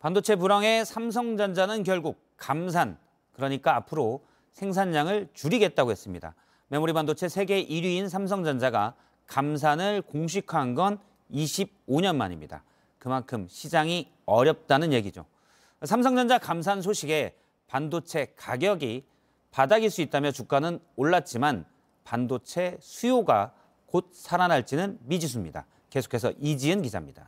반도체 불황에 삼성전자는 결국 감산, 그러니까 앞으로 생산량을 줄이겠다고 했습니다. 메모리 반도체 세계 1위인 삼성전자가 감산을 공식화한 건 25년 만입니다. 그만큼 시장이 어렵다는 얘기죠. 삼성전자 감산 소식에 반도체 가격이 바닥일 수 있다며 주가는 올랐지만 반도체 수요가 곧 살아날지는 미지수입니다. 계속해서 이지은 기자입니다.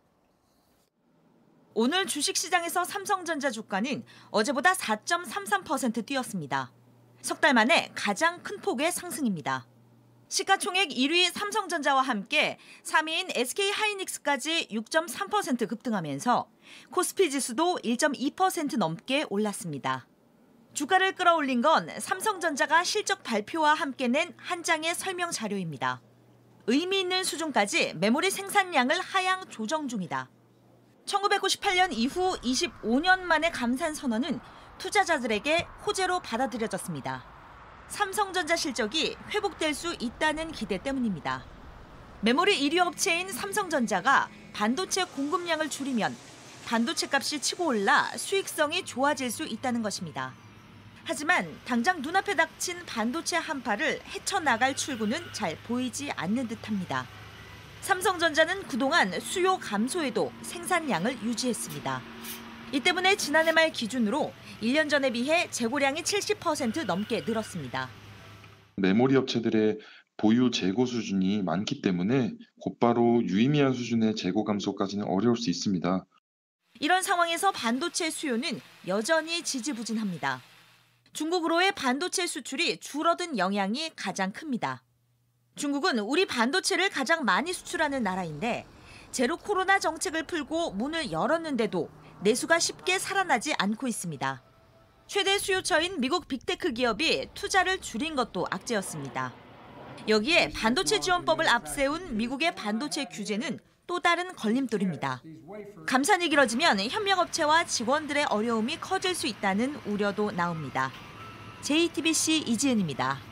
오늘 주식시장에서 삼성전자 주가는 어제보다 4.33% 뛰었습니다. 석 달 만에 가장 큰 폭의 상승입니다. 시가총액 1위 삼성전자와 함께 3위인 SK하이닉스까지 6.3% 급등하면서 코스피 지수도 1.2% 넘게 올랐습니다. 주가를 끌어올린 건 삼성전자가 실적 발표와 함께 낸 한 장의 설명 자료입니다. 의미 있는 수준까지 메모리 생산량을 하향 조정 중이다. 1998년 이후 25년 만의 감산 선언은 투자자들에게 호재로 받아들여졌습니다. 삼성전자 실적이 회복될 수 있다는 기대 때문입니다. 메모리 1위 업체인 삼성전자가 반도체 공급량을 줄이면 반도체 값이 치고 올라 수익성이 좋아질 수 있다는 것입니다. 하지만 당장 눈앞에 닥친 반도체 한파를 헤쳐나갈 출구는 잘 보이지 않는 듯합니다. 삼성전자는 그동안 수요 감소에도 생산량을 유지했습니다. 이 때문에 지난해 말 기준으로 1년 전에 비해 재고량이 70% 넘게 늘었습니다. 메모리 업체들의 보유 재고 수준이 많기 때문에 곧바로 유의미한 수준의 재고 감소까지는 어려울 수 있습니다. 이런 상황에서 반도체 수요는 여전히 지지부진합니다. 중국으로의 반도체 수출이 줄어든 영향이 가장 큽니다. 중국은 우리 반도체를 가장 많이 수출하는 나라인데 제로 코로나 정책을 풀고 문을 열었는데도 내수가 쉽게 살아나지 않고 있습니다. 최대 수요처인 미국 빅테크 기업이 투자를 줄인 것도 악재였습니다. 여기에 반도체 지원법을 앞세운 미국의 반도체 규제는 또 다른 걸림돌입니다. 감산이 길어지면 협력업체와 직원들의 어려움이 커질 수 있다는 우려도 나옵니다. JTBC 이지은입니다.